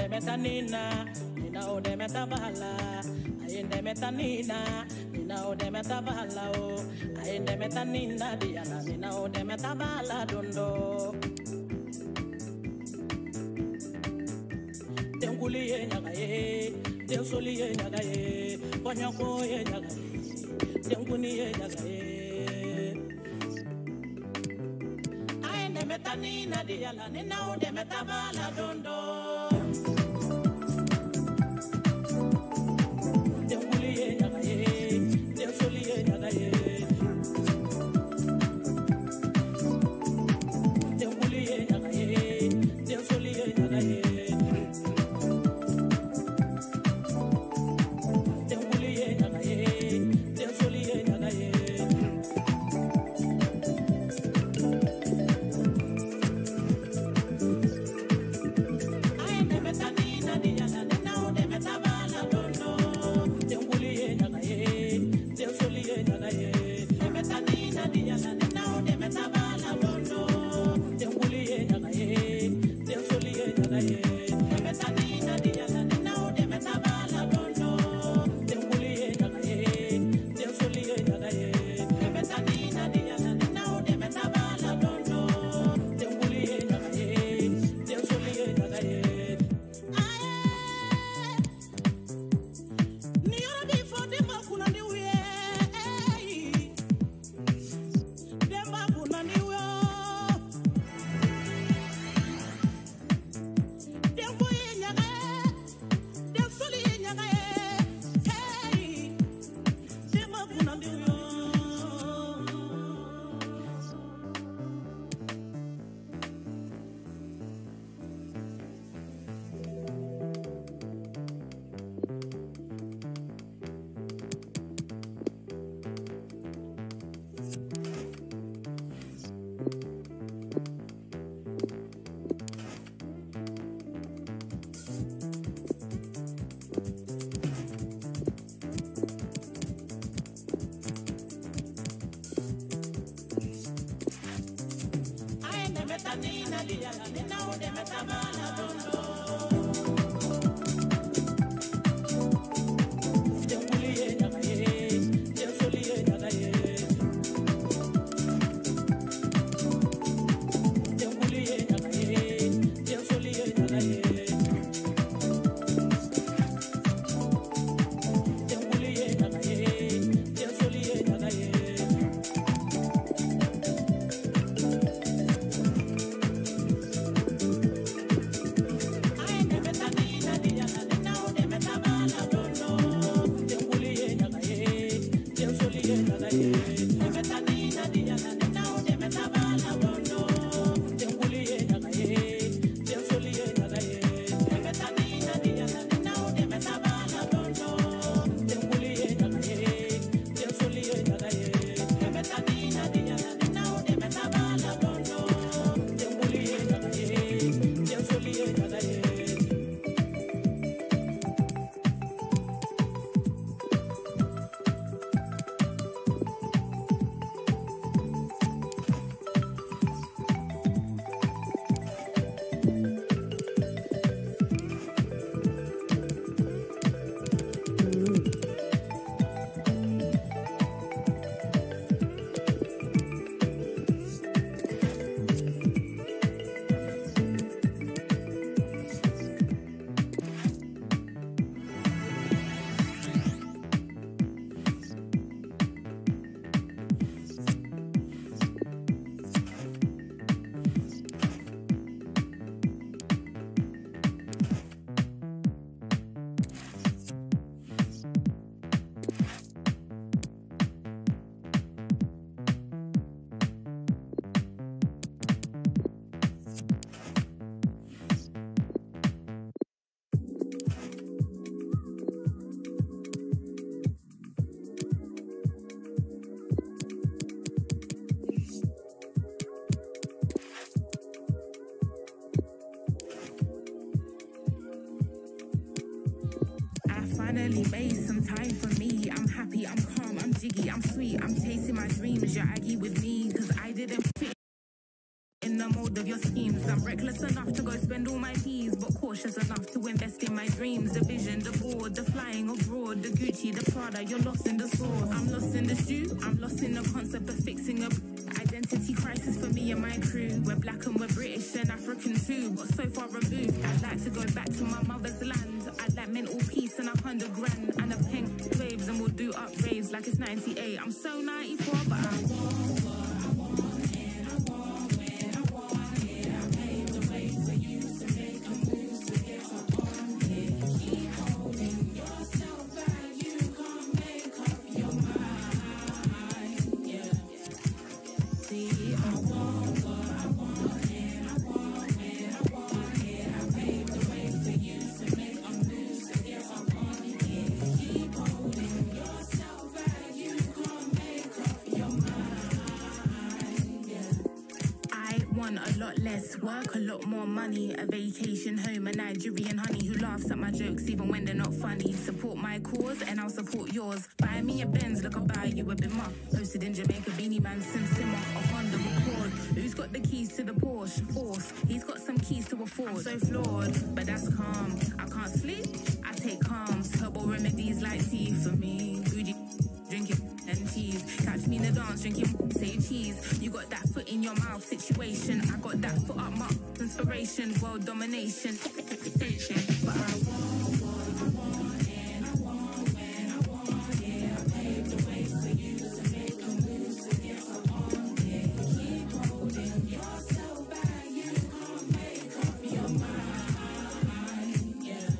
metanina, nina o de metabala. Ayende metanina, nina o de metabala o. Ayende metanina diana, nina o de metabala dondo. Tenguli ye nyaga ye, tensoli ye nyaga ye, konyako ye nyaga ye, tenguni ye nyaga ye. Ayende metanina diana, nina o de metabala dondo. Finally made some time for me. I'm happy, I'm calm, I'm jiggy, I'm sweet. I'm chasing my dreams, you're aggy with me. Cause I didn't fit in in the mold of your schemes. I'm reckless enough to go spend all my peas, but cautious enough to invest in my dreams. The vision, the board, the flying abroad, the Gucci, the Prada, you're lost in the sauce. I'm lost in the stew, I'm lost in the concept of fixing a identity crisis for me and my crew. We're black and we're British and African too, but so far removed. I'd like to go back to my mother's land. I'd like mental peace and 100 grand and a pink waves, and we'll do up raves like it's 98. I'm so 94, but I want what I want, and I want when I want it. I paved the way for you to make a move to get up on it. Keep holding yourself back, you can't make up your mind. Yeah. See, I want what I want, and I want when I want it. I paved the way for you to make a move to get up on it. Keep holding yourself back, you can't make up your mind. Yeah. I want a lot less work, a lot more money, a vacation home, a Nigerian honey who laughs at my jokes even when they're not funny. Support my cause and I'll support yours. Buy me a Benz, look, I'll buy you a Bimmer. Posted in Jamaica, Beanie Man, Sim Simmer, a Honda Accord. Who's got the keys to the Porsche? Force. He's got some keys to afford. I'm so flawed, but that's calm. I can't sleep, I take calms. Herbal remedies like tea for me. Bougie, drinking and cheese. Catch me in the dance, drinking, say cheese. You got that foot in your mouth situation. I got that foot up my inspiration. World domination. But I want what I want, and I want when I want it. I paved the way for you to make a move to get up on it. Keep holding yourself back, you can't make up your mind. Yeah.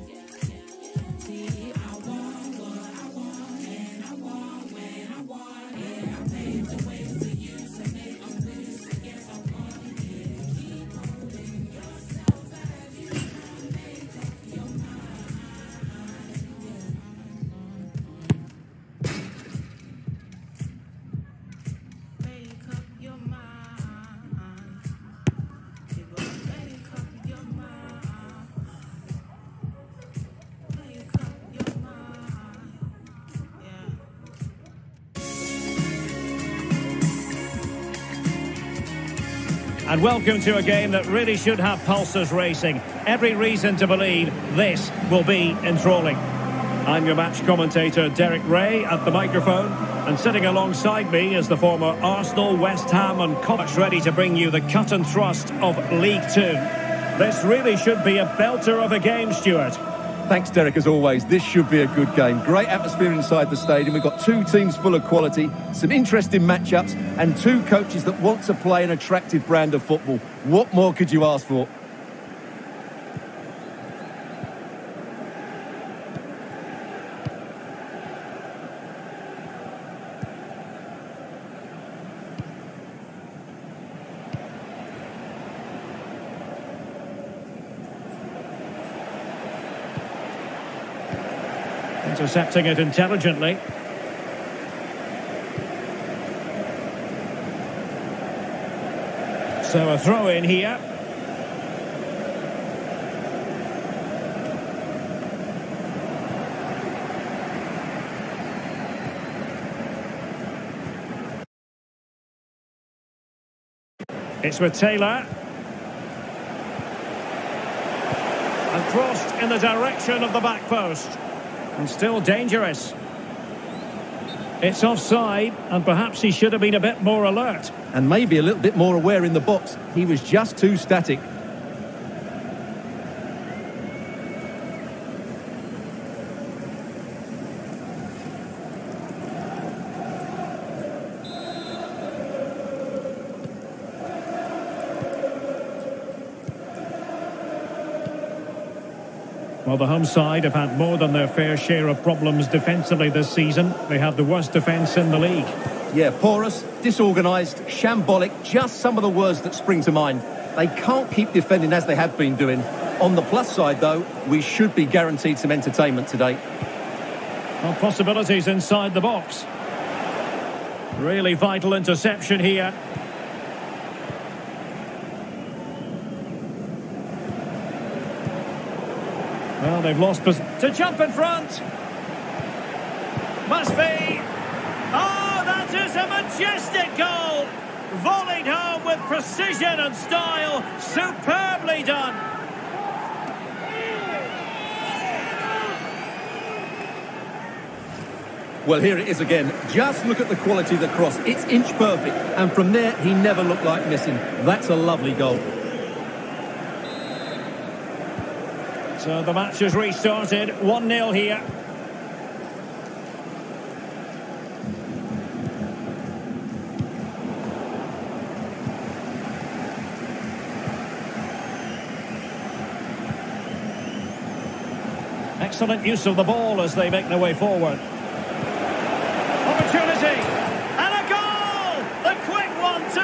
See, I want what I want, and I want when I want it. I paved the way for you to make a move to get up on it. Keep holding yourself back, you can't make up your mind. Make up your mind. You gotta make up your mind. Make up your mind. Yeah. And welcome to a game that really should have pulses racing. Every reason to believe this will be enthralling. I'm your match commentator, Derek Ray, at the microphone. And sitting alongside me is the former Arsenal, West Ham and Coach, ready to bring you the cut and thrust of League Two. This really should be a belter of a game, Stuart. Thanks, Derek, as always. This should be a good game. Great atmosphere inside the stadium. We've got two teams full of quality, some interesting matchups, and two coaches that want to play an attractive brand of football. What more could you ask for? Intercepting it intelligently. So a throw in here. It's with Taylor. And crossed in the direction of the back post. And still dangerous. It's offside, and perhaps he should have been a bit more alert. And maybe a little bit more aware in the box. He was just too static. Well, the home side have had more than their fair share of problems defensively this season. They have the worst defence in the league. Yeah, porous, disorganised, shambolic, just some of the words that spring to mind. They can't keep defending as they have been doing. On the plus side, though, we should be guaranteed some entertainment today. Well, possibilities inside the box. Really vital interception here. Well, they've lost to jump in front. Must be. Oh, that is a majestic goal. Volleyed home with precision and style. Superbly done. Well, here it is again. Just look at the quality of the cross. It's inch perfect. And from there, he never looked like missing. That's a lovely goal. So the match has restarted. 1-0 here. Excellent use of the ball as they make their way forward. Opportunity! And a goal! The quick one to...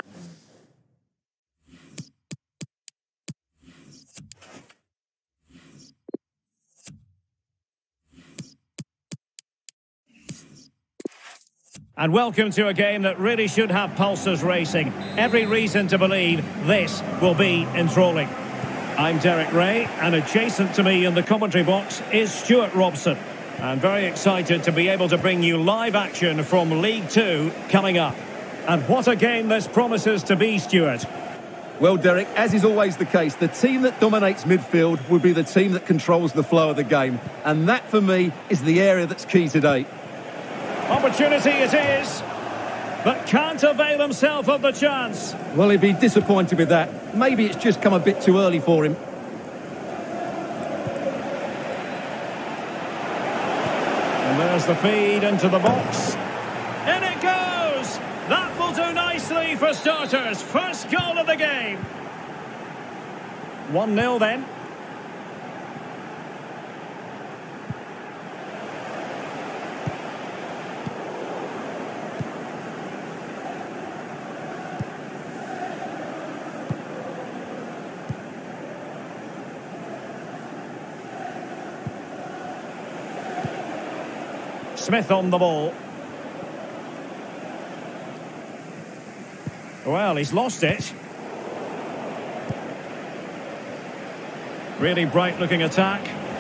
And welcome to a game that really should have pulses racing. Every reason to believe this will be enthralling. I'm Derek Ray, and adjacent to me in the commentary box is Stuart Robson. I'm very excited to be able to bring you live action from League Two coming up. And what a game this promises to be, Stuart. Well, Derek, as is always the case, the team that dominates midfield will be the team that controls the flow of the game. And that, for me, is the area that's key today. Opportunity it is, but can't avail himself of the chance. Well, he'd be disappointed with that. Maybe it's just come a bit too early for him. And there's the feed into the box. In it goes! That will do nicely for starters. First goal of the game. 1-0 then. Smith on the ball. Well, he's lost it. Really bright-looking attack.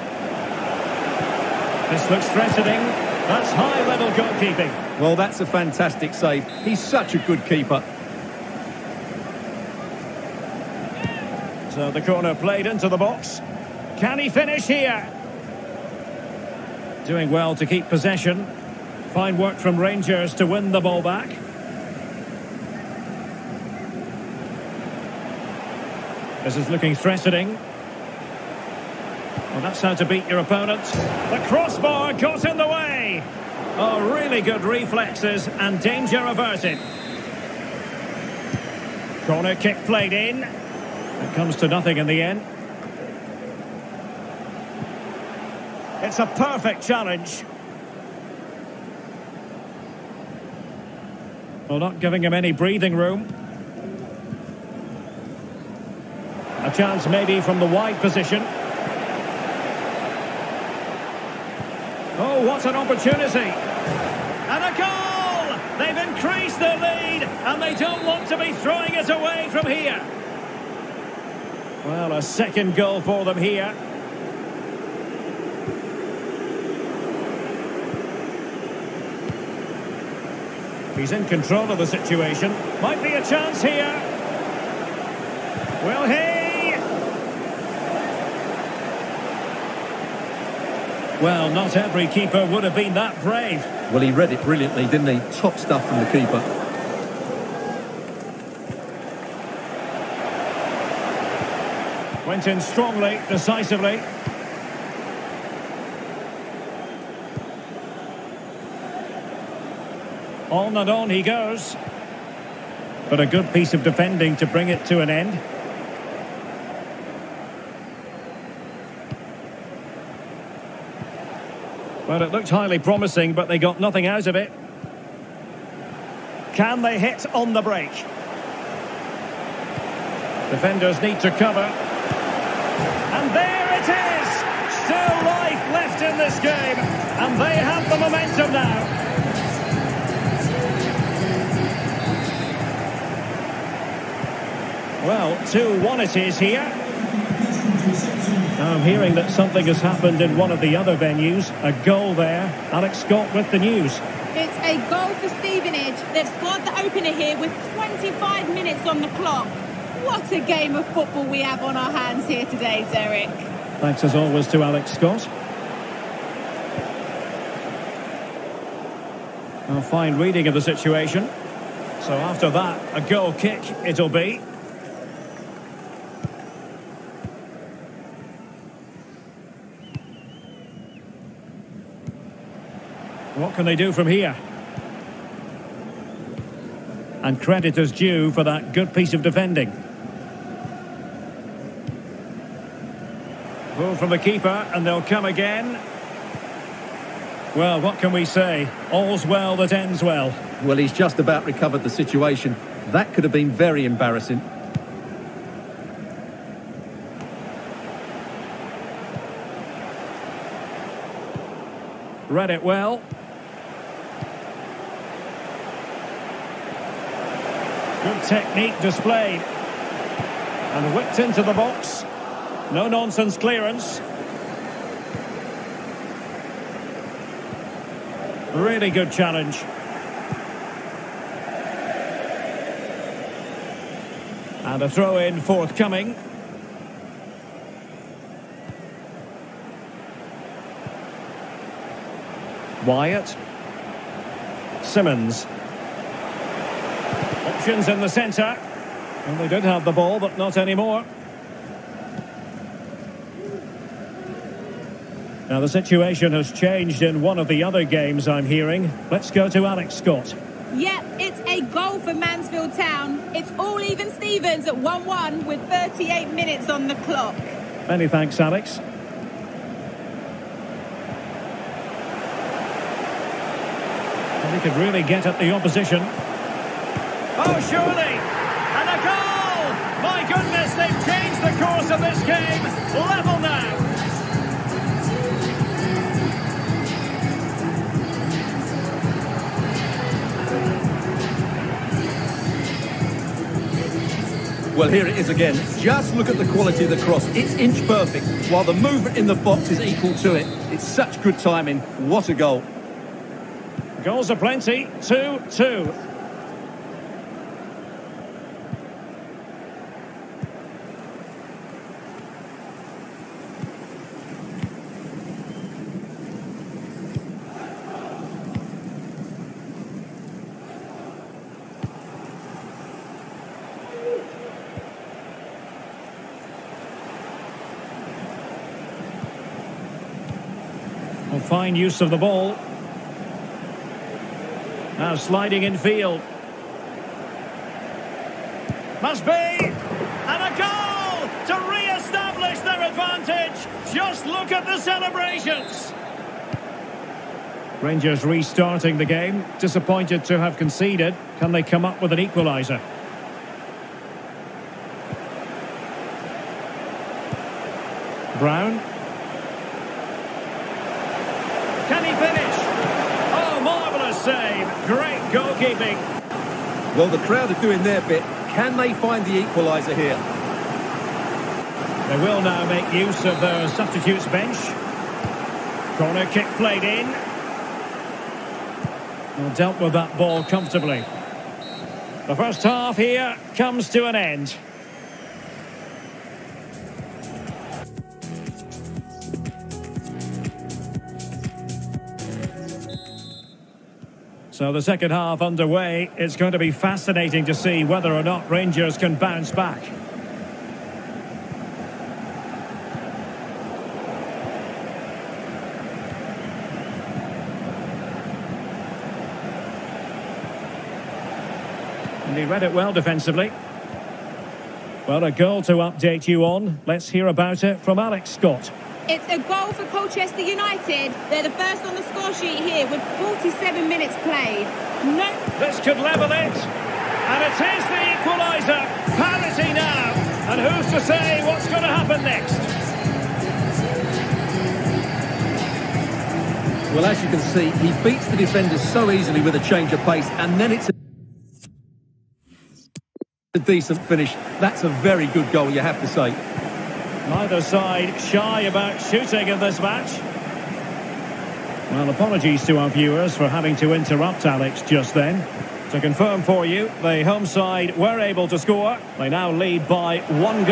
This looks threatening. That's high-level goalkeeping. Well, that's a fantastic save. He's such a good keeper. So the corner played into the box. Can he finish here? Doing well to keep possession. Fine work from Rangers to win the ball back. This is looking threatening. Well, that's how to beat your opponent. The crossbar got in the way. Oh, really good reflexes and danger averted. Corner kick played in. It comes to nothing in the end. It's a perfect challenge. Well, not giving him any breathing room. A chance maybe from the wide position. Oh, what an opportunity. And a goal! They've increased their lead, and they don't want to be throwing it away from here. Well, a second goal for them here. He's in control of the situation. Might be a chance here. Will he? Well, not every keeper would have been that brave. Well, he read it brilliantly, didn't he? Top stuff from the keeper. Went in strongly, decisively. On and on he goes. But a good piece of defending to bring it to an end. Well, it looked highly promising, but they got nothing out of it. Can they hit on the break? Defenders need to cover. And there it is! Still life left in this game. And they have the momentum now. Well, 2-1 it is here. Now I'm hearing that something has happened in one of the other venues. A goal there. Alex Scott with the news. It's a goal for Stevenage. They've scored the opener here with 25 minutes on the clock. What a game of football we have on our hands here today, Derek. Thanks as always to Alex Scott. A fine reading of the situation. So after that, a goal kick it'll be. What can they do from here? And credit is due for that good piece of defending. Ball from the keeper, and they'll come again. Well, what can we say? All's well that ends well. Well, he's just about recovered the situation. That could have been very embarrassing. Read it well. Good technique displayed. And whipped into the box. No-nonsense clearance. Really good challenge. And a throw-in forthcoming. Wyatt. Simmons. Options in the centre. And they did have the ball, but not anymore. Now the situation has changed in one of the other games I'm hearing. Let's go to Alex Scott. Yep, it's a goal for Mansfield Town. It's all even Stevens at 1-1 with 38 minutes on the clock. Many thanks, Alex. And he could really get at the opposition. Oh, surely! And a goal! My goodness, they've changed the course of this game. Level now. Well, here it is again. Just look at the quality of the cross. It's inch perfect, while the movement in the box is equal to it. It's such good timing. What a goal. Goals are plenty. 2-2. Fine use of the ball. Now sliding in field. Must be! And a goal to re-establish their advantage. Just look at the celebrations. Rangers restarting the game. Disappointed to have conceded. Can they come up with an equaliser? Brown. Can he finish? Oh, marvellous save. Great goalkeeping. Well, the crowd are doing their bit. Can they find the equaliser here? They will now make use of their substitutes bench. Corner kick played in. Well, dealt with that ball comfortably. The first half here comes to an end. So the second half underway. It's going to be fascinating to see whether or not Rangers can bounce back. And he read it well defensively. Well, a goal to update you on. Let's hear about it from Alex Scott. It's a goal for Colchester United. They're the first on the score sheet here with 47 minutes played. No. This could level it. And it is the equaliser. Parity now. And who's to say what's going to happen next? Well, as you can see, he beats the defenders so easily with a change of pace, and then it's a decent finish. That's a very good goal, you have to say. Neither side shy about shooting in this match. Well, apologies to our viewers for having to interrupt Alex just then. To confirm for you, the home side were able to score. They now lead by 1-0.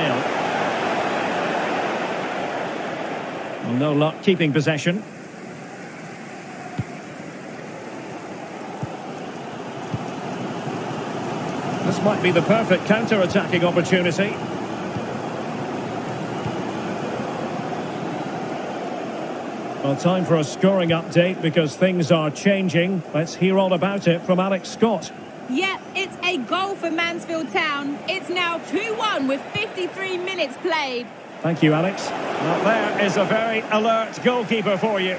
Well, no luck keeping possession. This might be the perfect counter-attacking opportunity. Well, time for a scoring update because things are changing. Let's hear all about it from Alex Scott. Yep, it's a goal for Mansfield Town. It's now 2-1 with 53 minutes played. Thank you, Alex. Well, there is a very alert goalkeeper for you.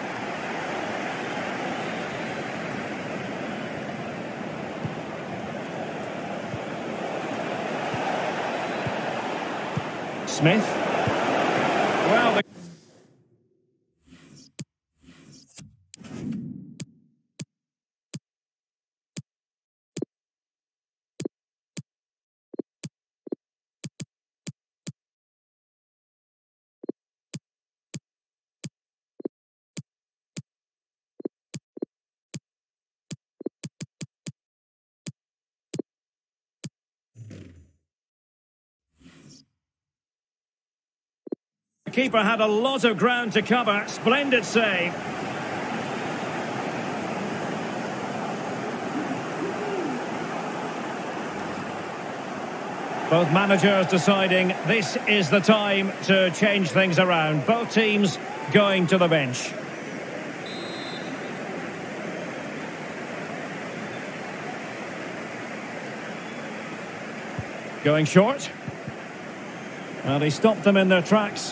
Smith. Well, the keeper had a lot of ground to cover. Splendid save. Both managers deciding this is the time to change things around. Both teams going to the bench. Going short. Well, he stopped them in their tracks.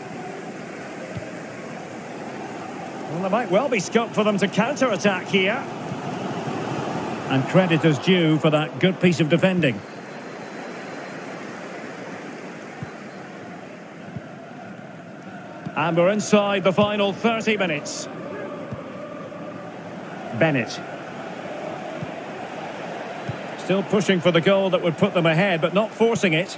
Well, there might well be scope for them to counter-attack here. And credit is due for that good piece of defending. And we're inside the final 30 minutes. Bennett. Still pushing for the goal that would put them ahead, but not forcing it.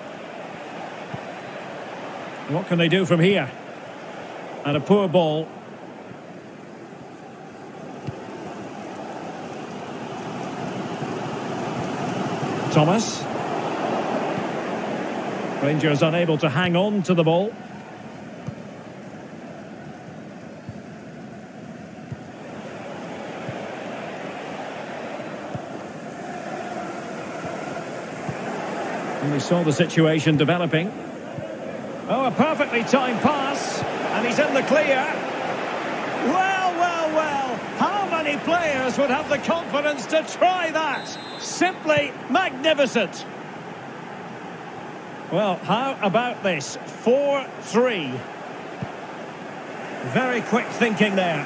What can they do from here? And a poor ball. Thomas. Rangers unable to hang on to the ball. And we saw the situation developing. Oh, a perfectly timed pass. And he's in the clear. Well, well, well. How many players would have the confidence to try that? Simply magnificent. Well, how about this? 4-3. Very quick thinking there.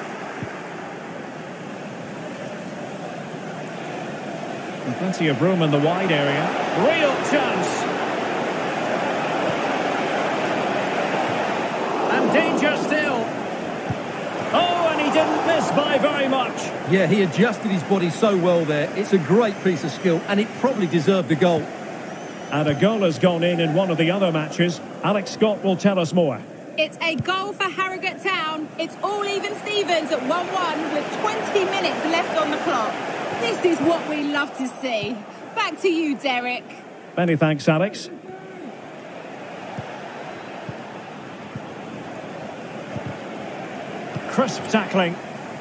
And plenty of room in the wide area. Real chance. And danger still. Oh, and he didn't miss by very much. Yeah, he adjusted his body so well there. It's a great piece of skill, and it probably deserved a goal. And a goal has gone in one of the other matches. Alex Scott will tell us more. It's a goal for Harrogate Town. It's all even Stevens at 1-1 with 20 minutes left on the clock. This is what we love to see. Back to you, Derek. Many thanks, Alex. Crisp tackling.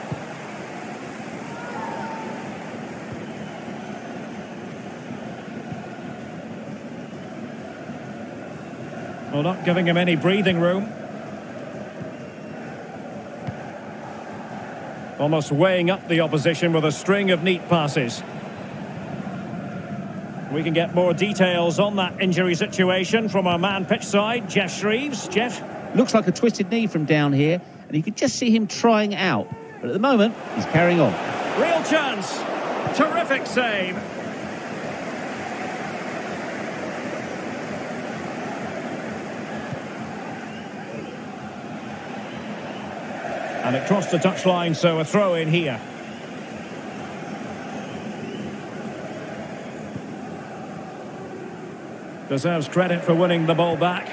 Well, not giving him any breathing room. Almost weighing up the opposition with a string of neat passes. We can get more details on that injury situation from our man pitch side, Jeff Shreves. Jeff? Looks like a twisted knee from down here, and you can just see him trying out. But at the moment, he's carrying on. Real chance. Terrific save. And it crossed the touchline, so a throw in here. Deserves credit for winning the ball back.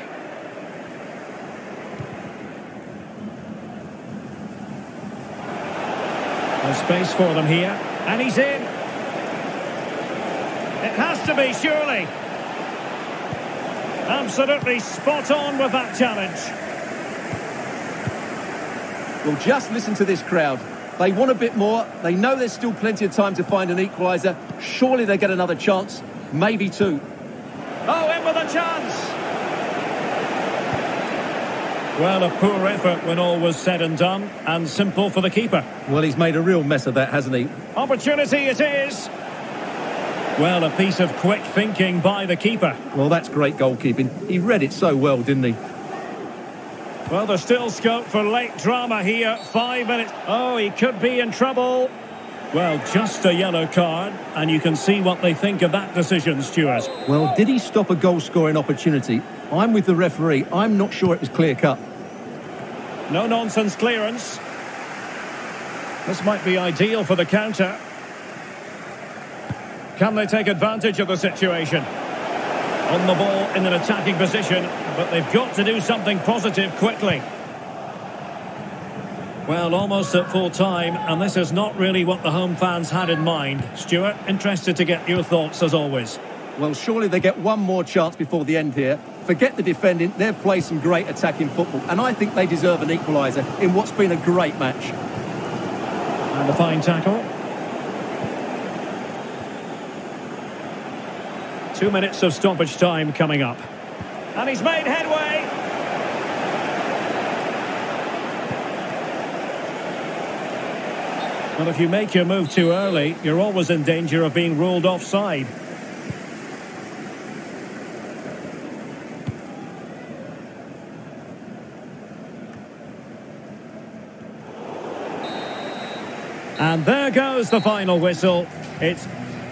There's space for them here. And he's in. It has to be, surely. Absolutely spot on with that challenge. Well, just listen to this crowd. They want a bit more. They know there's still plenty of time to find an equaliser. Surely they get another chance. Maybe two. Oh, in with a chance. Well, a poor effort when all was said and done, and simple for the keeper. Well, he's made a real mess of that, hasn't he? Opportunity it is. Well, a piece of quick thinking by the keeper. Well, that's great goalkeeping. He read it so well, didn't he? Well, there's still scope for late drama here. 5 minutes. Oh, he could be in trouble. Well, just a yellow card, and you can see what they think of that decision, Stuart. Well, did he stop a goal-scoring opportunity? I'm with the referee. I'm not sure it was clear-cut. No-nonsense clearance. This might be ideal for the counter. Can they take advantage of the situation? On the ball in an attacking position, but they've got to do something positive quickly. Well, almost at full time, and this is not really what the home fans had in mind. Stuart, interested to get your thoughts as always. Well, surely they get one more chance before the end here. Forget the defending, they've played some great attacking football, and I think they deserve an equaliser in what's been a great match. And a fine tackle. 2 minutes of stoppage time coming up. And he's made headway. Well, if you make your move too early, you're always in danger of being ruled offside. And there goes the final whistle. It's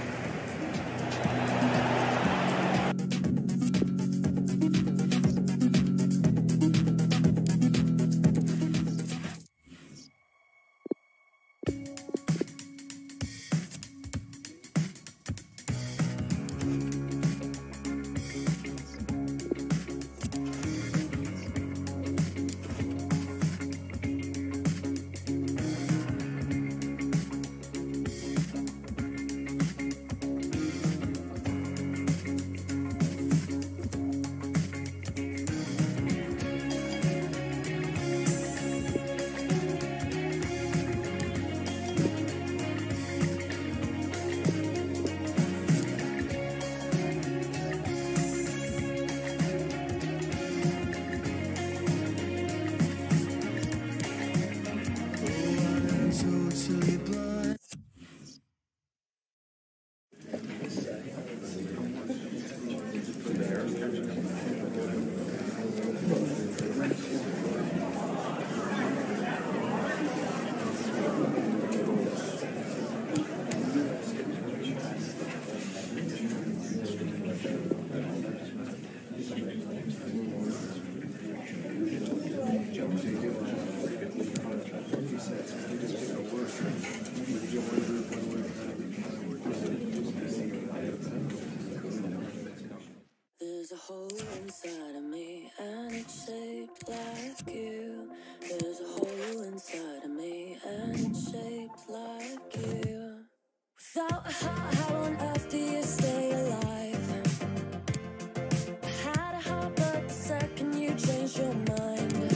There's a hole inside of me and it's shaped like you. There's a hole inside of me and it's shaped like you. Without a heart, how on earth do you stay alive? I had a heart, but the second you changed your mind,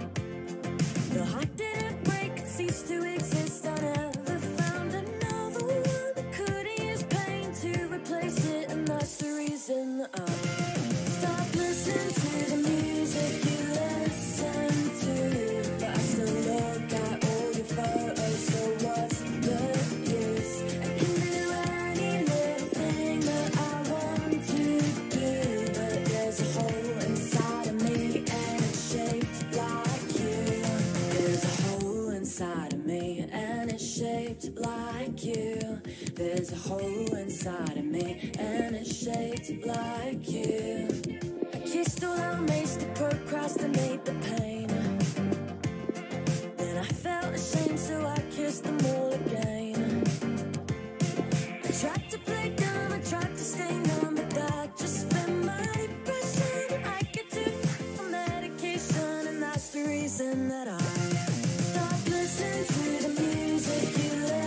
the heart didn't break, it ceased to exist. I never found another one that couldn't use pain to replace it, and that's the reason I stop listening to the music you listen to. But I still look at all your photos, so what's the use? I can do any little thing that I want to do, but there's a hole inside of me and it's shaped like you. There's a hole inside of me and it's shaped like you. There's a hole inside of me and it's shaped like you. I kissed all our mates to procrastinate the pain. Then I felt ashamed, so I kissed them all again. I tried to play dumb, I tried to stay numb, but that just fit my depression. I get too for medication, and that's the reason that I stopped listening to the music you listen.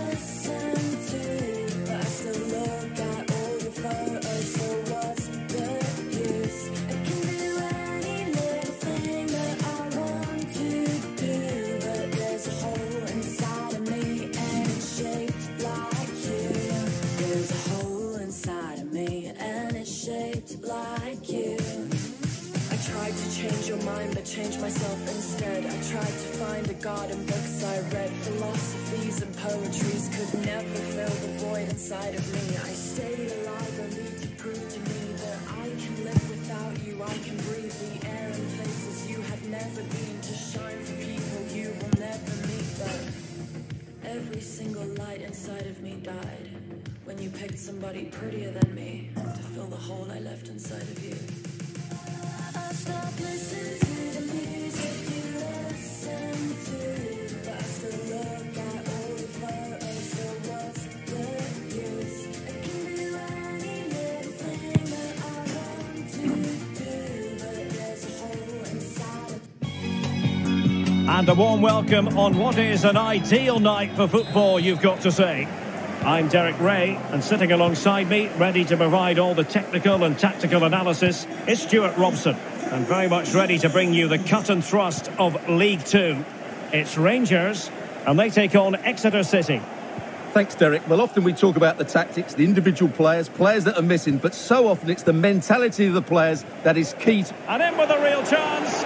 change your mind, but change myself instead. I tried to find a God in books I read. Philosophies and poetries could never fill the void inside of me. I stayed alive only to prove to me that I can live without you. I can breathe the air in places you have never been, to shine for people you will never meet. But every single light inside of me died when you picked somebody prettier than me to fill the hole I left inside of you. I stopped listening to the music you listen to, but I still look at all the photos, so what's the use? I can do any little thing that I want to do, but there's a hole inside of. And a warm welcome on what is an ideal night for football, you've got to say. I'm Derek Ray, and sitting alongside me, ready to provide all the technical and tactical analysis, is Stuart Robson, and very much ready to bring you the cut and thrust of League Two. It's Rangers, and they take on Exeter City. Thanks, Derek. Well, often we talk about the tactics, the individual players that are missing, but so often it's the mentality of the players that is key. And in with a real chance.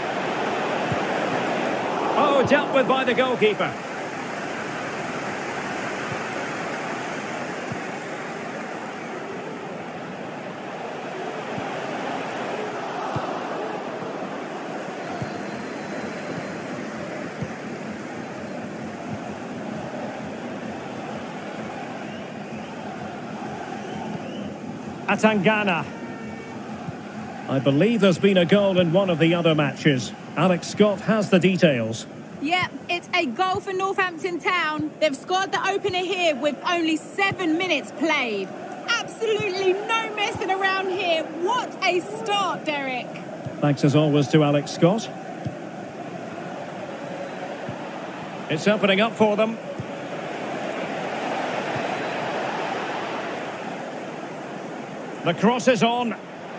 Oh, dealt with by the goalkeeper. Atangana. I believe there's been a goal in one of the other matches. Alex Scott has the details. Yeah, it's a goal for Northampton Town. They've scored the opener here with only 7 minutes played. Absolutely no messing around here. What a start, Derek. Thanks as always to Alex Scott. It's opening up for them. The cross is on.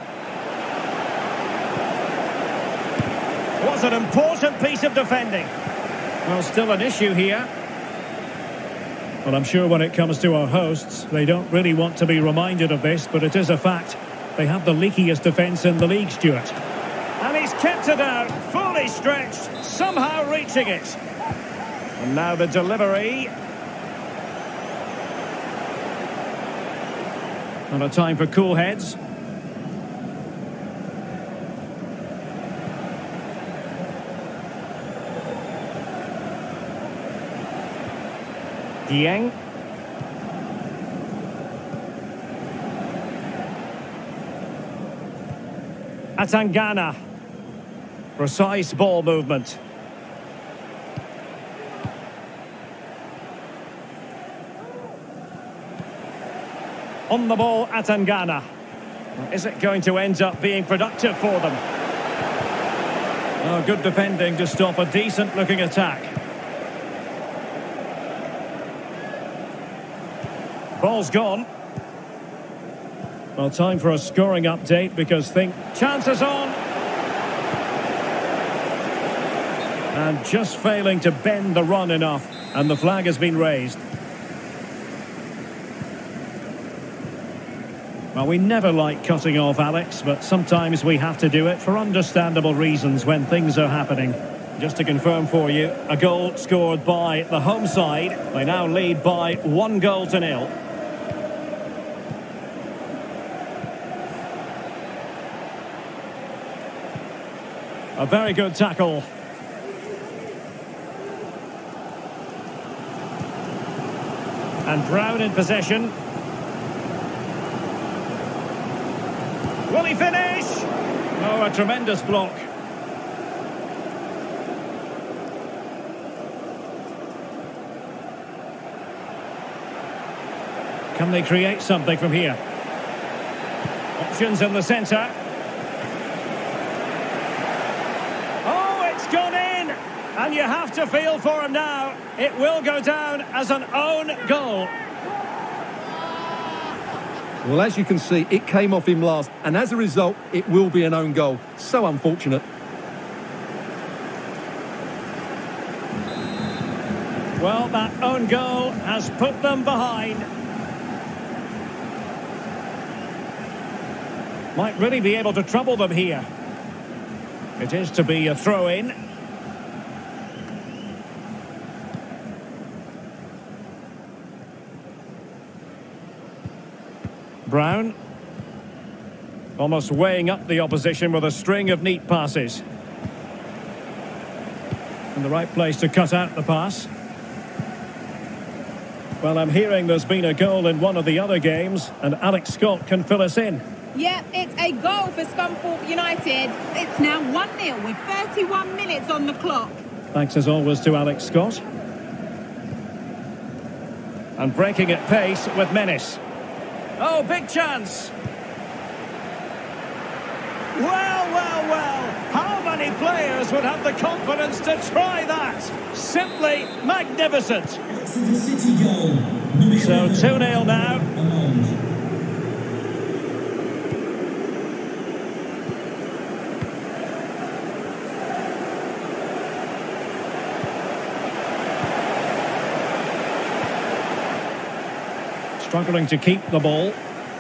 Was an important piece of defending. Well, still an issue here. Well, I'm sure when it comes to our hosts, they don't really want to be reminded of this, but it is a fact. They have the leakiest defence in the league, Stuart. And he's kept it out, fully stretched, somehow reaching it. And now the delivery. And a time for cool heads. Dieng. Atangana. Precise ball movement. On the ball, Atangana. Is it going to end up being productive for them? Oh, good defending to stop a decent-looking attack. Ball's gone. Well, time for a scoring update because chances on. And just failing to bend the run enough, and the flag has been raised. Well, we never like cutting off, Alex, but sometimes we have to do it for understandable reasons when things are happening. Just to confirm for you, a goal scored by the home side. They now lead by 1-0. A very good tackle. And Brown in possession. Will he finish? Oh, a tremendous block. Can they create something from here? Options in the centre. Oh, it's gone in! And you have to feel for him now. It will go down as an own goal. Well, as you can see, it came off him last, and as a result, it will be an own goal. So unfortunate. Well, that own goal has put them behind. Might really be able to trouble them here. It is to be a throw-in. Brown. Almost weighing up the opposition with a string of neat passes. In the right place to cut out the pass. Well, I'm hearing there's been a goal in one of the other games, and Alex Scott can fill us in. Yep, it's a goal for Scunthorpe United. It's now 1-0 with 31 minutes on the clock. Thanks as always to Alex Scott. And breaking at pace with menace. Oh, big chance. Well. How many players would have the confidence to try that? Simply magnificent. So 2-0 now. Struggling to keep the ball.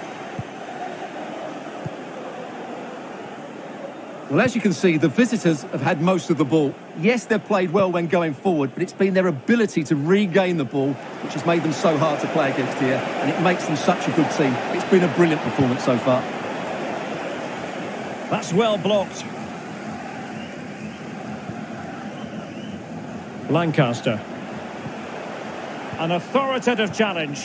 Well, as you can see, the visitors have had most of the ball. Yes, they've played well when going forward, but it's been their ability to regain the ball which has made them so hard to play against here, and it makes them such a good team. It's been a brilliant performance so far. That's well blocked. Lancaster. An authoritative challenge.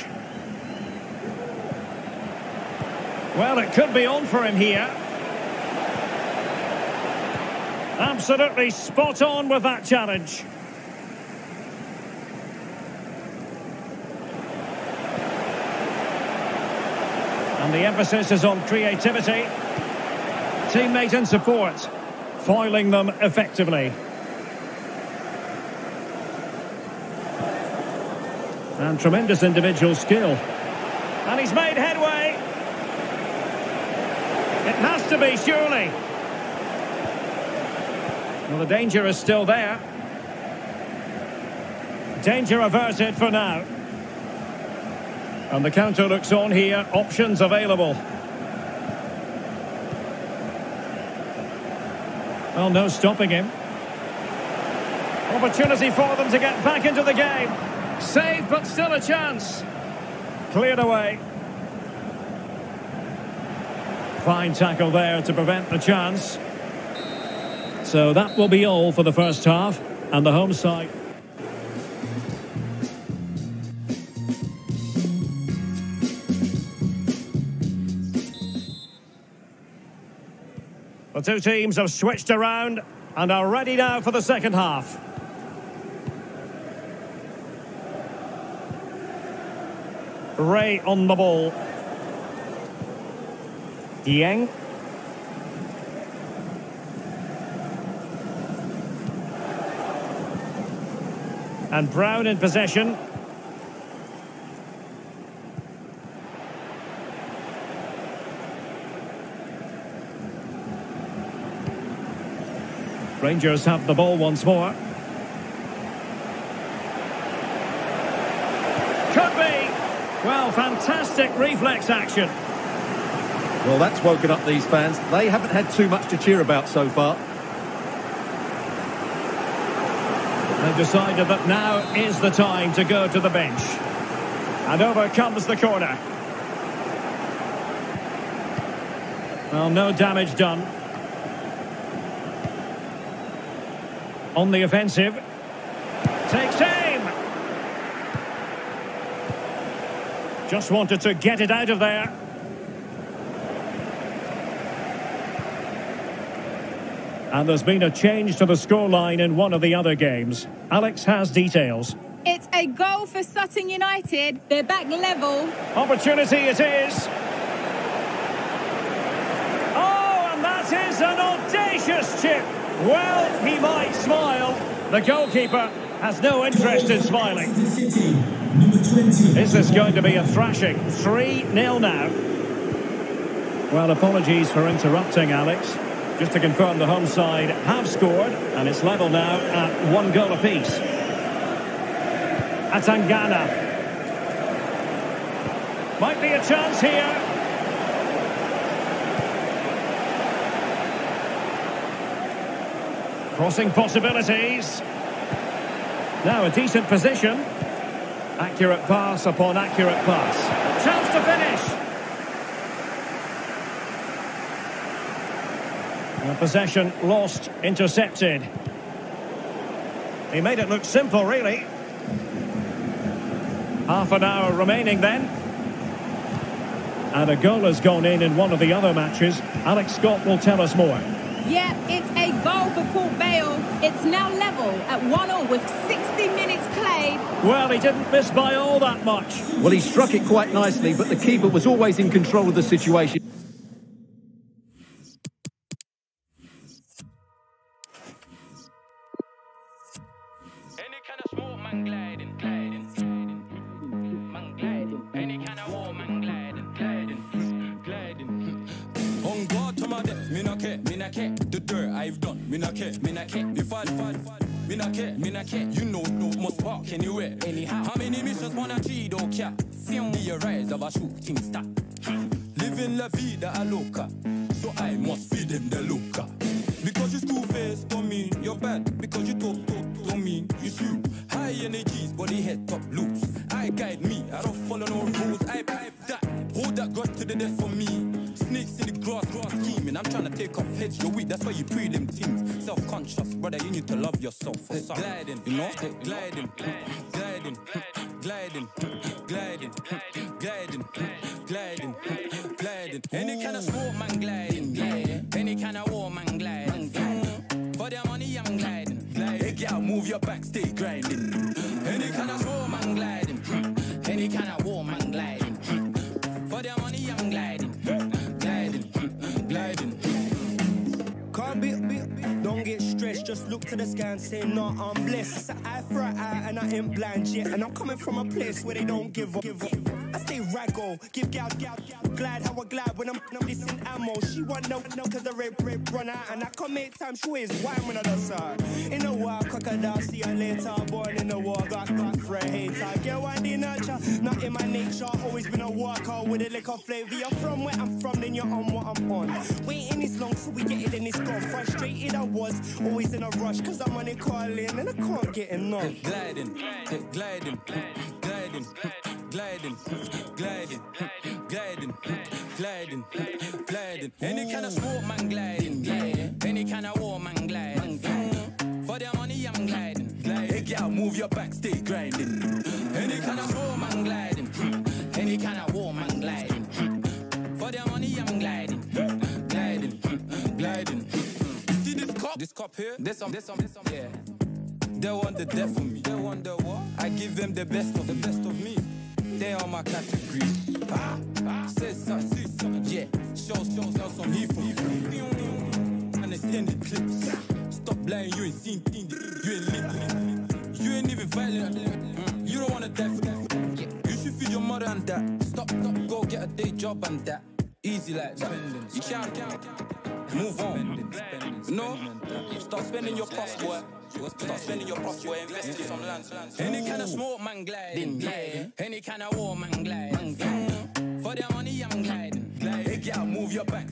Well, it could be on for him here. Absolutely spot on with that challenge. And the emphasis is on creativity. Teammate and support, foiling them effectively. And tremendous individual skill. And he's made headway. It has to be, surely. Well, the danger is still there. Danger averted for now. And the counter looks on here. Options available. Well, no stopping him. Opportunity for them to get back into the game. Saved, but still a chance. Cleared away. Fine tackle there to prevent the chance. So that will be all for the first half, and the home side. The two teams have switched around and are ready now for the second half. Ray on the ball. Yang. And Brown in possession. Rangers have the ball once more. Could be. Well, fantastic reflex action. Well, that's woken up these fans. They haven't had too much to cheer about so far. They've decided that now is the time to go to the bench. And over comes the corner. Well, no damage done. On the offensive. Takes aim. Just wanted to get it out of there. And there's been a change to the scoreline in one of the other games. Alex has details. It's a goal for Sutton United. They're back level. Opportunity it is. Oh, and that is an audacious chip. Well, he might smile. The goalkeeper has no interest in smiling. Is this going to be a thrashing? 3-0 now. Well, apologies for interrupting, Alex. Just to confirm, the home side have scored, and it's level now at 1 goal apiece. Atangana. Might be a chance here. Crossing possibilities. Now a decent position. Accurate pass upon accurate pass. Chance to finish. The possession lost, intercepted. He made it look simple, really. Half an hour remaining then. And a goal has gone in one of the other matches. Alex Scott will tell us more. Yeah, it's a goal for Port Vale. It's now level at 1-1 with 60 minutes played. Well, he didn't miss by all that much. Well, he struck it quite nicely, but the keeper was always in control of the situation. Any kind of smoke, man, gliding. Man, gliding. Any kind of war, man, gliding. On guard to my death, me not care. The dirt I've done, me not care. If I me not care. You know, must spark anywhere. Anyhow, how many missions wanna cheat, don't care. The rise of a shooting star. Living la vida a loca, so I must feed them the loca. Because you school-faced, don't mean you're bad. Because you talk, don't mean you shoot. High energies, body head top loose. I guide me, I don't follow no rules. I that, hold that grudge to the death for me. Snakes in the grass scheming. I'm trying to take off heads, you're weak, that's why you pre them teams. Self-conscious, brother, you need to love yourself. For gliding, you know? Gliding. Any kind of sport, man, gliding. Any kind of war, man, gliding. For their money, I'm gliding. Hey, girl, move your back, stay grinding. Any kind of sport, man, gliding. Any kind of war, man, gliding. For their money, I'm gliding. Gliding. Can't be, don't get stressed, just look to the sky and say, no, I'm blessed. It's an eye for an eye and I ain't blind yet. And I'm coming from a place where they don't give up. I stay raggo, give gal, glide how I glide when I'm missing ammo. She want no, cause the red run out. And I come 8 times, she is wine when I do side. In a while, crocodile, see her later. Born in the war, got for a hater. Get one in nurture, not in my nature. Always been a worker with a liquor flavor. You're from where I'm from, then you're on what I'm on. Waiting this long, so we get it and it's gone. Frustrated I was, always in a rush. Cause I'm on it calling and I can't get enough. Gliding. Any kind of sport, man, gliding. Any kind of war, man, gliding. For their money, I'm gliding. Hey, girl, move your back, stay grinding. Any kind of sport, man, gliding. Any kind of war, man, gliding. For their money, I'm gliding. Gliding. See this cup here? This some, yeah. They want the death for me. They want the what? I give them the best of me. They are my category. Say something, yeah. Show some heat for me. Understand the clips. Stop lying, you ain't seen things. You ain't living. You ain't even violent. You don't wanna die for that. You should feed your mother and that. Stop, go get a day job and that. Easy like spending. You can't move on. No, start spending your puff, boy. Start spending your puff, boy. Invest in some land. Any kind of smoke, man, gliding. Any kind of war, man, gliding. For their money, I'm gliding. Hey, girl, move your back.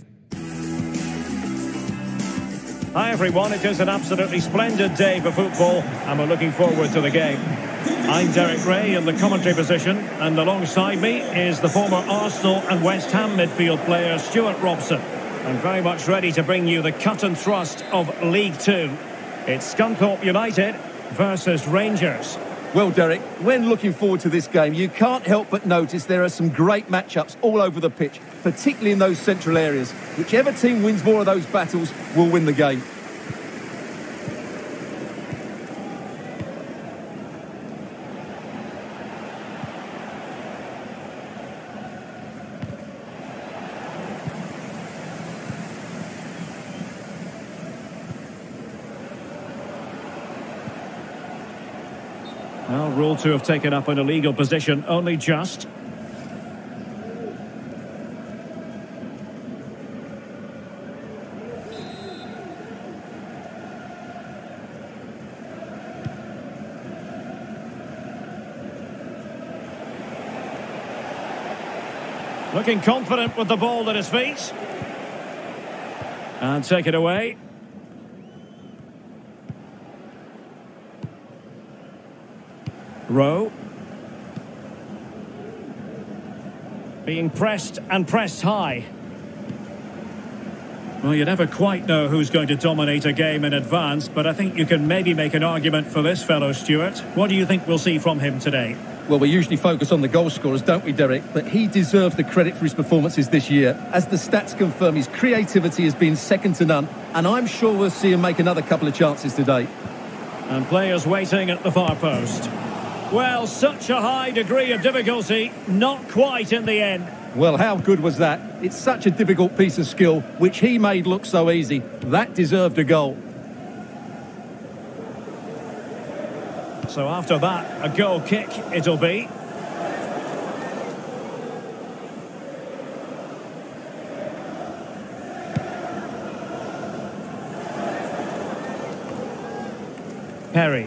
Hi everyone, it is an absolutely splendid day for football and we're looking forward to the game. I'm Derek Ray in the commentary position and alongside me is the former Arsenal and West Ham midfield player Stuart Robson. And very much ready to bring you the cut and thrust of League Two. It's Scunthorpe United versus Rangers. Well, Derek, when looking forward to this game, you can't help but notice there are some great matchups all over the pitch, particularly in those central areas. Whichever team wins more of those battles will win the game. Well, ruled to have taken up an illegal position, only just. Looking confident with the ball at his feet. And take it away. Rowe. Being pressed and pressed high. Well, you never quite know who's going to dominate a game in advance, but I think you can maybe make an argument for this fellow, Stuart. What do you think we'll see from him today? Well, we usually focus on the goal scorers, don't we, Derek? But he deserves the credit for his performances this year. As the stats confirm, his creativity has been second to none, and I'm sure we'll see him make another couple of chances today. And players waiting at the far post. Well, such a high degree of difficulty, not quite in the end. Well, how good was that? It's such a difficult piece of skill, which he made look so easy. That deserved a goal. So after that, a goal kick it'll be. Perry.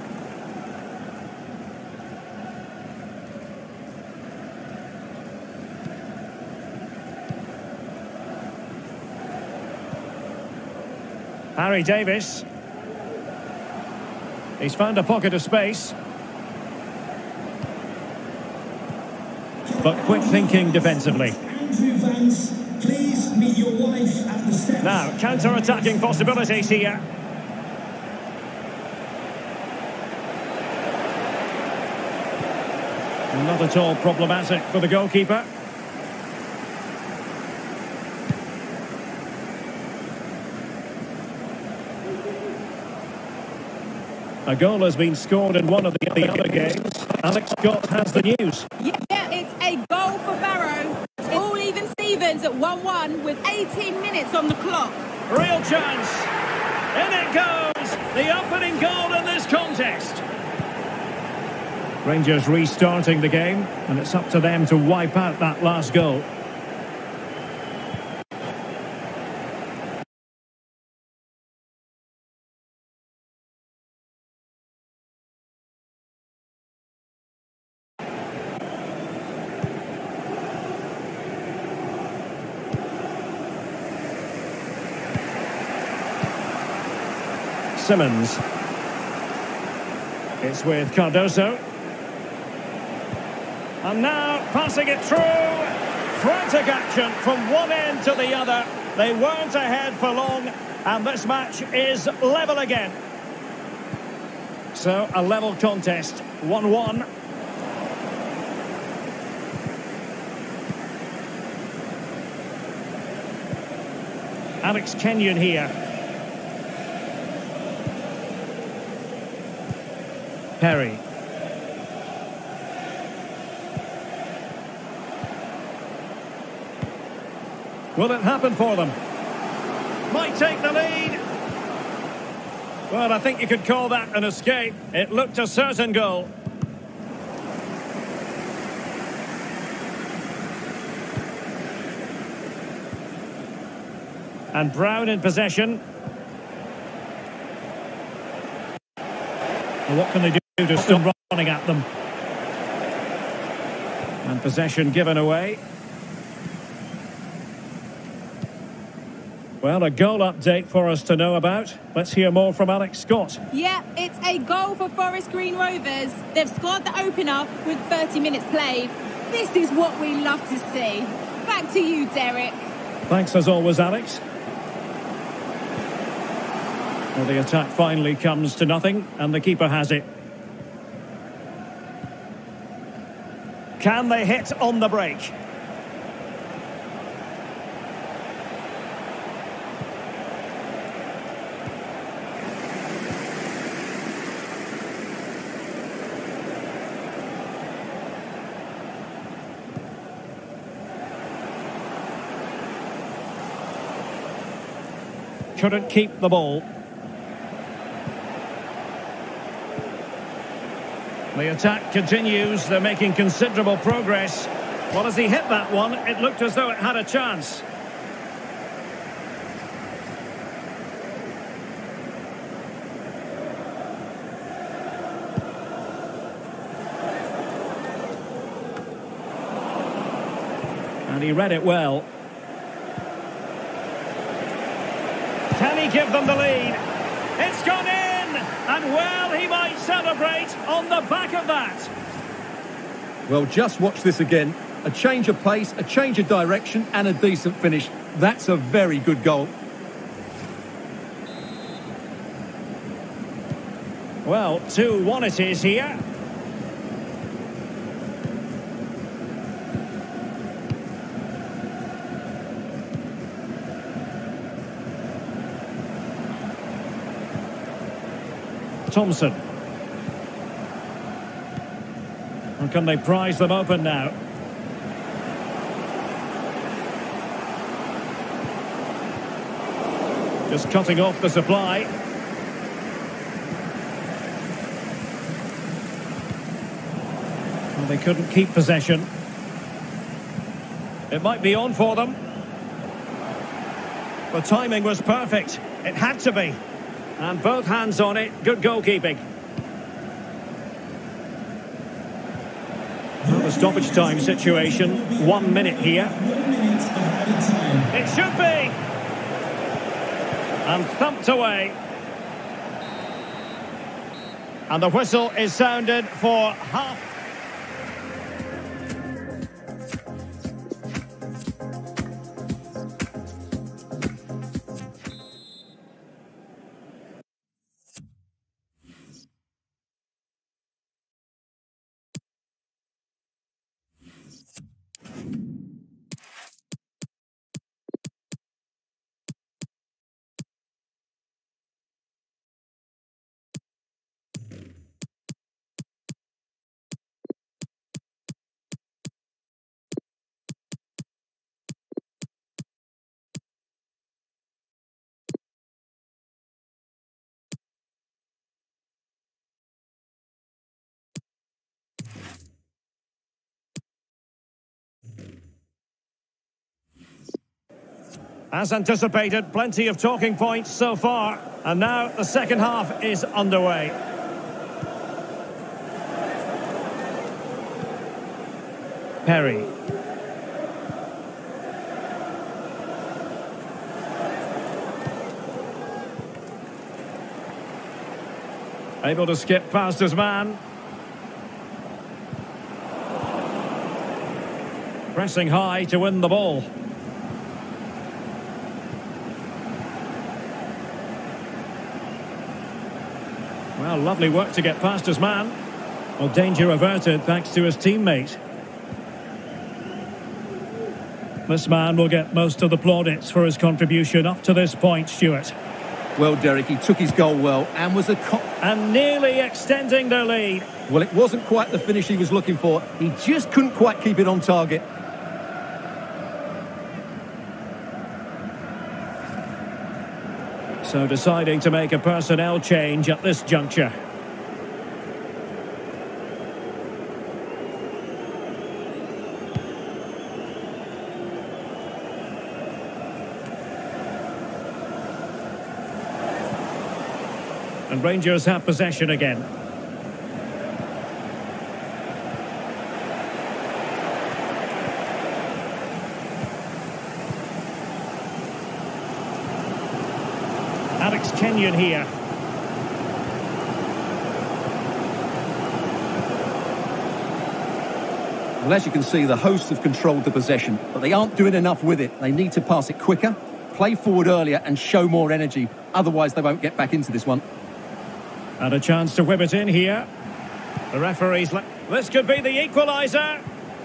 Harry Davis. He's found a pocket of space. But quick thinking defensively. Please meet your wife at the steps. Now, counter-attacking possibilities here. Not at all problematic for the goalkeeper. A goal has been scored in one of the other games. Alex Scott has the news. Yeah, it's a goal for Barrow. It's all even Stevens at 1-1 with 18 minutes on the clock. Real chance. In it goes. The opening goal in this contest. Rangers restarting the game, and it's up to them to wipe out that last goal. Simmons. It's with Cardoso. And now passing it through. Frantic action from one end to the other. They weren't ahead for long, and this match is level again. So a level contest, 1-1. Alex Kenyon here. Perry. Will it happen for them? Might take the lead. Well, I think you could call that an escape. It looked a certain goal. And Brown in possession. Well, what can they do to stop running at them? And possession given away. Well, a goal update for us to know about. Let's hear more from Alex Scott. Yeah, it's a goal for Forest Green Rovers. They've scored the opener with 30 minutes played. This is what we love to see. Back to you, Derek. Thanks as always, Alex. Well, the attack finally comes to nothing, and the keeper has it. Can they hit on the break? Couldn't keep the ball. The attack continues. They're making considerable progress. Well, as he hit that one, it looked as though it had a chance. And he read it well. Can he give them the lead? It's gone in! And well, he might celebrate on the back of that. Well, just watch this again. A change of pace, a change of direction and a decent finish. That's a very good goal. Well, 2-1 it is here. Thompson. And can they prise them open now? Just cutting off the supply. Well, they couldn't keep possession. It might be on for them. The timing was perfect. It had to be. And both hands on it. Good goalkeeping. Well, the stoppage time situation. 1 minute here. It should be. And thumped away. And the whistle is sounded for half. As anticipated, plenty of talking points so far. And now the second half is underway. Perry. Able to skip past his man. Pressing high to win the ball. Well, lovely work to get past his man. Well, danger averted thanks to his teammate. This man will get most of the plaudits for his contribution up to this point, Stuart. Well, Derek, he took his goal well and was and nearly extending their lead. Well, it wasn't quite the finish he was looking for. He just couldn't quite keep it on target. So deciding to make a personnel change at this juncture. And Rangers have possession again. Kenyon here. Well, as you can see, the hosts have controlled the possession, but they aren't doing enough with it. They need to pass it quicker, play forward earlier and show more energy. Otherwise, they won't get back into this one. And a chance to whip it in here. The referee's this could be the equaliser.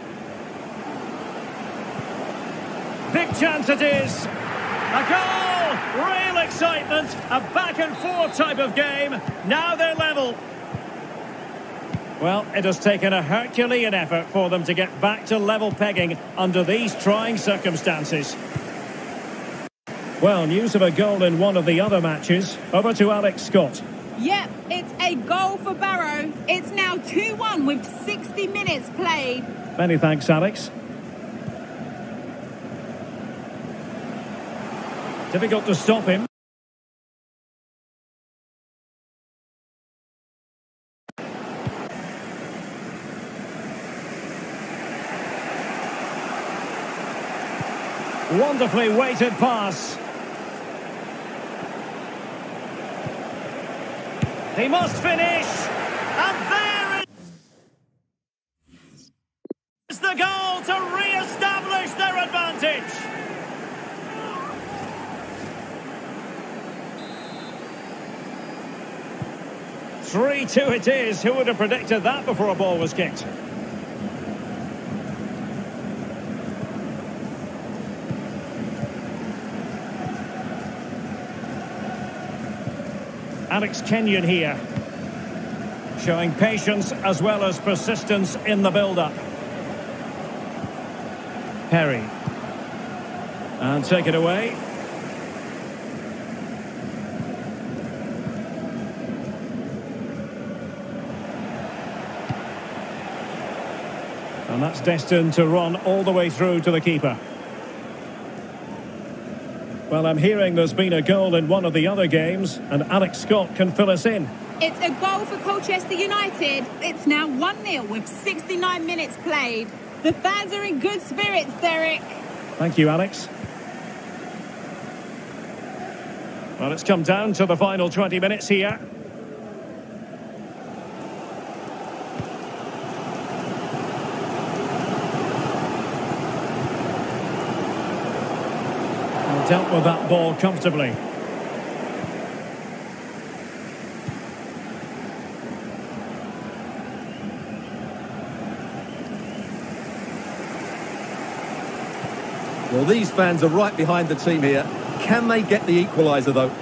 Big chance it is. A goal! Real excitement. A back-and-forth type of game. Now they're level. Well, it has taken a Herculean effort for them to get back to level pegging under these trying circumstances. Well, news of a goal in one of the other matches. Over to Alex Scott. Yep, it's a goal for Barrow. It's now 2-1 with 60 minutes played. Many thanks, Alex. Difficult to stop him. Wonderfully weighted pass. He must finish. And there is the goal to re-establish their advantage. Three-2 it is. Who would have predicted that before a ball was kicked? Alex Kenyon here, showing patience as well as persistence in the build-up. Perry. And take it away. And that's destined to run all the way through to the keeper. Well, I'm hearing there's been a goal in one of the other games, and Alex Scott can fill us in. It's a goal for Colchester United. It's now 1-0 with 69 minutes played. The fans are in good spirits, Derek. Thank you, Alex. Well, it's come down to the final 20 minutes here. Dealt with that ball comfortably. Well, these fans are right behind the team here. Can they get the equaliser, though?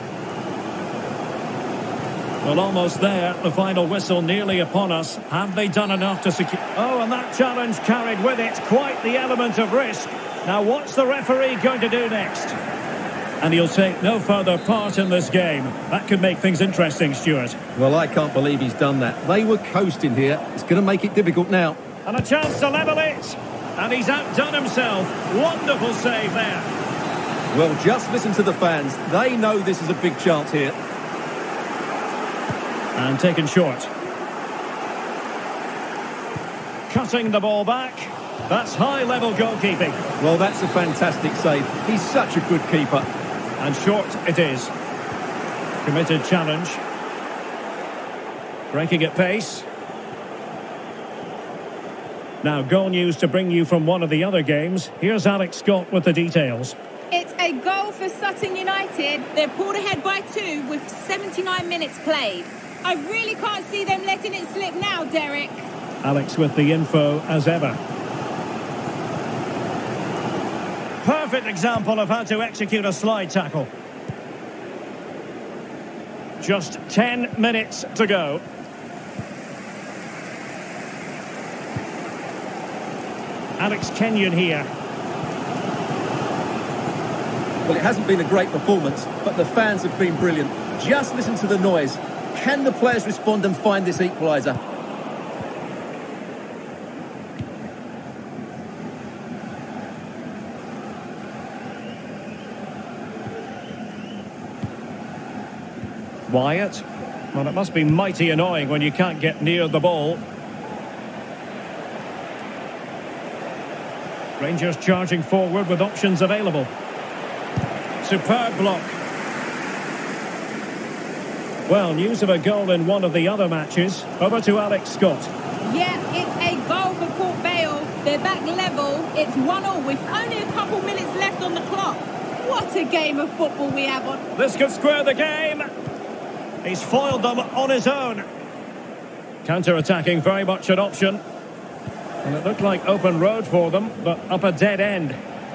Well, almost there. The final whistle nearly upon us. Have they done enough to secure... Oh, and that challenge carried with it quite the element of risk. Now, what's the referee going to do next? And he'll take no further part in this game. That could make things interesting, Stuart. Well, I can't believe he's done that. They were coasting here. It's going to make it difficult now. And a chance to level it. And he's outdone himself. Wonderful save there. Well, just listen to the fans. They know this is a big chance here. And taken short. Cutting the ball back. That's high-level goalkeeping. Well, that's a fantastic save. He's such a good keeper. And short it is. Committed challenge. Breaking at pace. Now, goal news to bring you from one of the other games. Here's Alex Scott with the details. It's a goal for Sutton United. They're pulled ahead by 2 with 79 minutes played. I really can't see them letting it slip now, Derek. Alex with the info as ever. Perfect example of how to execute a slide tackle. Just 10 minutes to go. Alex Kenyon here. Well, it hasn't been a great performance, but the fans have been brilliant. Just listen to the noise. Can the players respond and find this equaliser? Wyatt. Well, it must be mighty annoying when you can't get near the ball. Rangers charging forward with options available. Superb block. Well, news of a goal in one of the other matches. Over to Alex Scott. Yeah, it's a goal for Port Vale. They're back level. It's 1-1 with only a couple minutes left on the clock. What a game of football we have on. This could square the game. He's foiled them on his own. Counter-attacking very much an option. And it looked like open road for them, but up a dead end.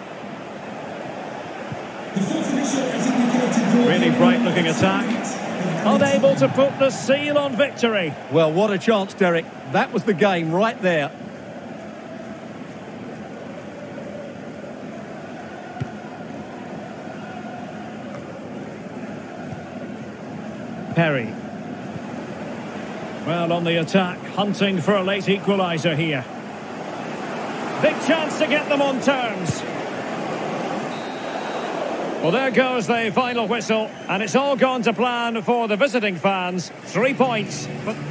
Really bright-looking attack. Unable to put the seal on victory. Well, what a chance, Derek. That was the game right there. Perry. Well, on the attack, hunting for a late equaliser here. Big chance to get them on terms. Well, there goes the final whistle, and it's all gone to plan for the visiting fans. 3 points. But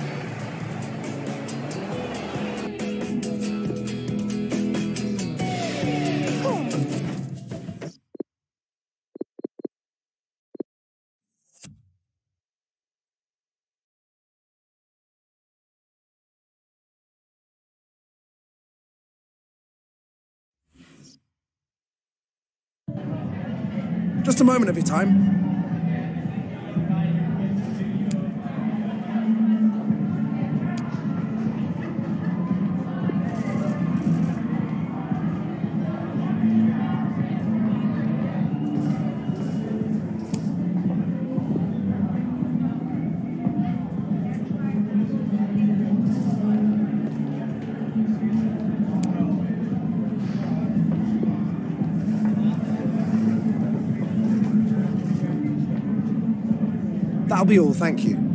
Just a moment of your time. That'll be all, thank you.